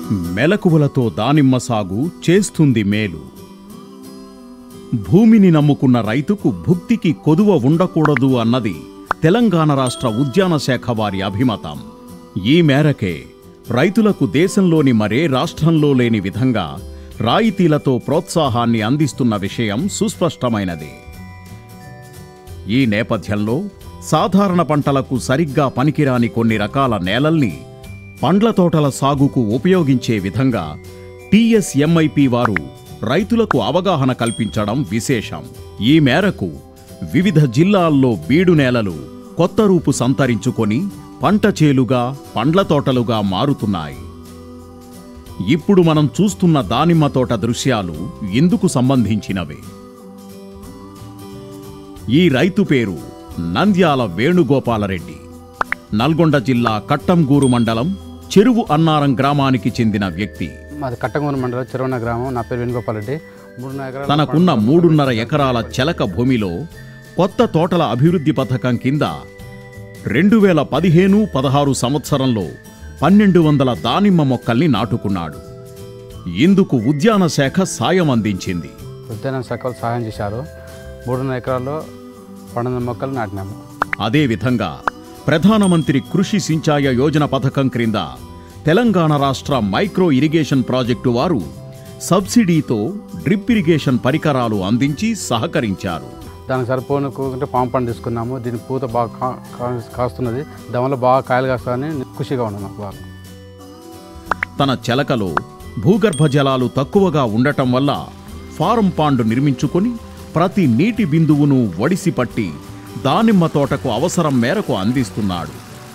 మెలకువలతో దానిమ్మ సాగు చేస్తుంది మేలు. భూమిని నమ్ముకున్న రైతుకు భుక్తికి కొదువ ఉండకూడదు అన్నది తెలంగాణ రాష్ట్ర ఉద్యాన శాఖ వారి అభిమతం. ఈ మేరకే రైతులకు దేశంలోని మరే రాష్ట్రంలో లేని విధంగా రాయితీలతో ప్రోత్సాహాన్ని అందిస్తున్న విషయం సుస్పష్టమైనది. ఈ నేపథ్యంలో సాధారణ పంటలకు సరిగ్గా పనికిరాని కొన్ని రకాల నేలల్ని పండ్ల తోటల సాగుకు ఉపయోగించే విధంగా టీఎస్ఎంఐపి వారు రైతులకు అవగాహన కల్పించడం విశేషం. ఈ మేరకు వివిధ జిల్లాల్లో బీడు నేలలు కొత్త రూపు సంతరించుకొని పంట చేలుగా పండ్ల తోటలుగా మారుతున్నాయి. ఇప్పుడు మనం చూస్తున్న దానిమ్మ తోట దృశ్యాలు ఇందుకు సంబంధించినవే. ఈ రైతు పేరు నంద్యాల వేణుగోపాలరెడ్డి. నల్గొండ జిల్లా కట్టంగూరు మండలం చెరువు అన్నారం గ్రామానికి చెందిన వ్యక్తి. మాది కట్టంగూరు మండలం చెరువున్న గ్రామం. నా పేరు వేణుగోపాలరెడ్డి. తనకున్న 3.5 ఎకరాల చెలక భూమిలో కొత్త తోటల అభివృద్ధి పథకం కింద 2015-16 సంవత్సరంలో 1200 దానిమ్మ మొక్కల్ని నాటుకున్నాడు. ఇందుకు ఉద్యాన శాఖ సాయం అందించింది. ఉద్యాన శాఖ సాయం చేశారు. 3.5 ఎకరాల్లో 1200 మొక్కలు నాటినాము. అదేవిధంగా ప్రధానమంత్రి కృషి సించాయ యోజన పథకం క్రింద తెలంగాణ రాష్ట్ర మైక్రో ఇరిగేషన్ ప్రాజెక్టు వారు సబ్సిడీతో డ్రిప్ ఇరిగేషన్ పరికరాలు అందించి సహకరించారు. దానికి సరిపోనుకుంటే పాము పండు తీసుకున్నాము. దీనికి పూత బాగా కాస్తున్నది. దానివల్ల బాగా కాయలు కాస్తాయని ఖుషిగా ఉన్నాం. బాగా తన చెలకలో భూగర్భ జలాలు తక్కువగా ఉండటం వల్ల ఫారం పాండు నిర్మించుకొని ప్రతి నీటి బిందువును వడిసి పట్టి దానిమ్మ తోటకు అవసరం మేరకు అందిస్తున్నాడు.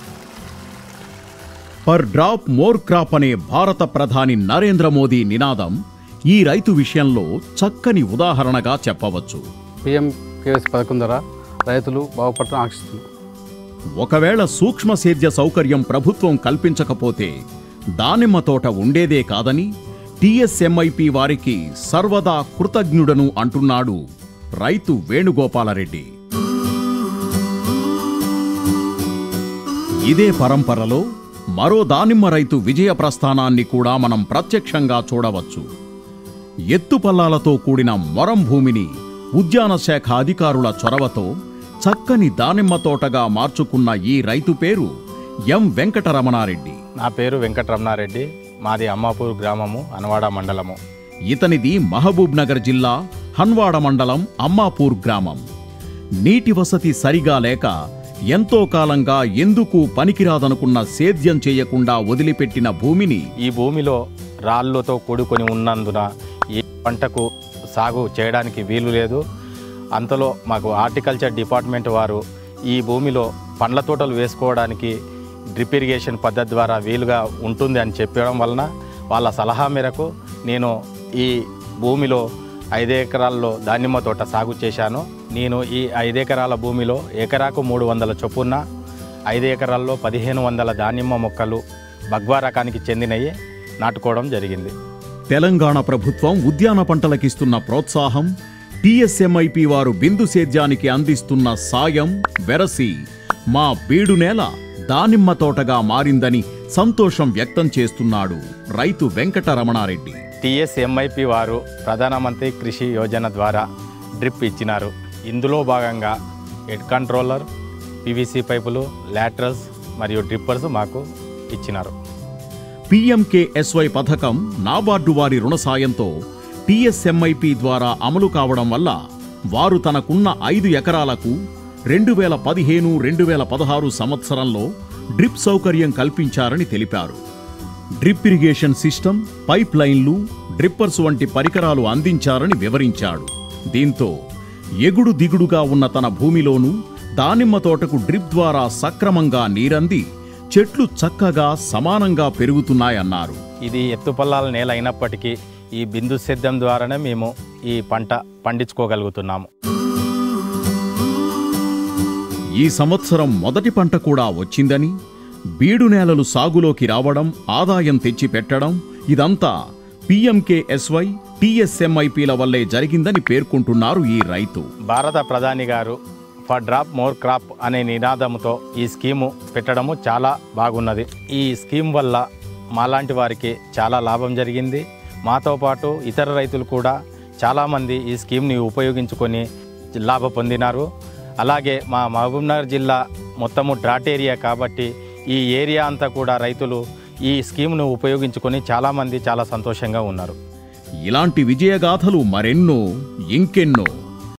పర్ డ్రాప్ మోర్ క్రాప్ అనే భారత ప్రధాని నరేంద్ర మోదీ నినాదం ఈ రైతు విషయంలో చక్కని ఉదాహరణగా చెప్పవచ్చు. PMKVS పథకం ద్వారా రైతులు బాగుపడటం ఆశిస్తున్నారు. ఒకవేళ సూక్ష్మ సేద్య సౌకర్యం ప్రభుత్వం కల్పించకపోతే దానిమ్మ తోట ఉండేదే కాదని టీఎస్ఎంఐపి వారికి సర్వదా కృతజ్ఞుడను అంటున్నాడు రైతు వేణుగోపాలరెడ్డి. ఇదే పరంపరలో మరో దానిమ్మ రైతు విజయ ప్రస్థానాన్ని కూడా మనం ప్రత్యక్షంగా చూడవచ్చు. ఎత్తుపల్లాలతో కూడిన మొరం భూమిని ఉద్యాన శాఖ అధికారుల చొరవతో చక్కని దానిమ్మ తోటగా మార్చుకున్న ఈ రైతు పేరు ఎం వెంకటరమణారెడ్డి. నా పేరు వెంకటరమణారెడ్డి. మాది అమ్మాపూర్ గ్రామము, హన్వాడ మండలము. ఇతనిది మహబూబ్ నగర్ జిల్లా హన్వాడ మండలం అమ్మాపూర్ గ్రామం. నీటి వసతి సరిగా లేక ఎంతో కాలంగా ఎందుకు పనికిరాదనుకున్న సేద్యం చేయకుండా వదిలిపెట్టిన భూమిని ఈ భూమిలో రాళ్లతో కూడుకొని ఉన్నందున ఈ పంటకు సాగు చేయడానికి వీలు లేదు. అంతలో మాకు హార్టికల్చర్ డిపార్ట్మెంట్ వారు ఈ భూమిలో పండ్ల తోటలు వేసుకోవడానికి డ్రిప్ ఇరిగేషన్ పద్ధతి ద్వారా వీలుగా ఉంటుంది అని చెప్పడం వలన వాళ్ళ సలహా మేరకు నేను ఈ భూమిలో 5 ఎకరాల్లో దానిమ్మ తోట సాగు చేశాను. నేను ఈ 5 ఎకరాల భూమిలో ఎకరాకు 300 చొప్పున 5 ఎకరాల్లో 1500 దానిమ్మ మొక్కలు బగ్వా రకానికి చెందినవి నాటుకోవడం జరిగింది. తెలంగాణ ప్రభుత్వం ఉద్యాన పంటలకిస్తున్న ప్రోత్సాహం, టీఎస్ఎంఐపి వారు బిందు సేద్యానికి అందిస్తున్న సాయం వెరసి మా బీడు నేల దానిమ్మ తోటగా మారిందని సంతోషం వ్యక్తం చేస్తున్నాడు రైతు వెంకటరమణారెడ్డి. టీఎస్ఎంఐపి వారు ప్రధానమంత్రి కృషి యోజన ద్వారా డ్రిప్ ఇచ్చినారు. ఇందులో భాగంగా హెడ్ కంట్రోలర్, PVC పైపులు, లాటరల్స్ మరియు డ్రిప్పర్స్ మాకు ఇచ్చినారు. PMKSY పథకం నాబార్డు వారి రుణ సాయంతో టీఎస్ఎంఐపి ద్వారా అమలు కావడం వల్ల వారు తనకున్న 5 ఎకరాలకు 2015-2016 సంవత్సరంలో డ్రిప్ సౌకర్యం కల్పించారని తెలిపారు. డ్రిప్ ఇరిగేషన్ సిస్టమ్, పైప్ లైన్లు, డ్రిప్పర్స్ వంటి పరికరాలు అందించారని వివరించాడు. దీంతో ఎగుడు దిగుడుగా ఉన్న తన భూమిలోనూ దానిమ్మ తోటకు డ్రిప్ ద్వారా సక్రమంగా నీరంది చెట్లు చక్కగా సమానంగా పెరుగుతున్నాయన్నారు. ఇది ఎత్తుపల్లాల నేల అయినప్పటికీ ఈ బిందు సేద్యం ద్వారానే మేము ఈ పంట పండించుకోగలుగుతున్నాము. ఈ సంవత్సరం మొదటి పంట కూడా వచ్చిందని, బీడు నేలలు సాగులోకి రావడం, ఆదాయం తెచ్చిపెట్టడం ఇదంతా PMKSY, TSMIPల వల్లే జరిగిందని పేర్కొంటున్నారు ఈ రైతు. భారత ప్రధాని గారు ఫర్ డ్రాప్ మోర్ క్రాప్ అనే నినాదంతో ఈ స్కీము పెట్టడము చాలా బాగున్నది. ఈ స్కీమ్ వల్ల మాలాంటి వారికి చాలా లాభం జరిగింది. మాతో పాటు ఇతర రైతులు కూడా చాలామంది ఈ స్కీమ్ని ఉపయోగించుకొని లాభ పొందినారు. అలాగే మా మహబూబ్నగర్ జిల్లా మొత్తము డ్రాట్ ఏరియా కాబట్టి ఈ ఏరియా అంతా కూడా రైతులు ఈ స్కీమ్ను ఉపయోగించుకొని చాలామంది చాలా సంతోషంగా ఉన్నారు. ఇలాంటి విజయగాథలు మరెన్నో ఇంకెన్నో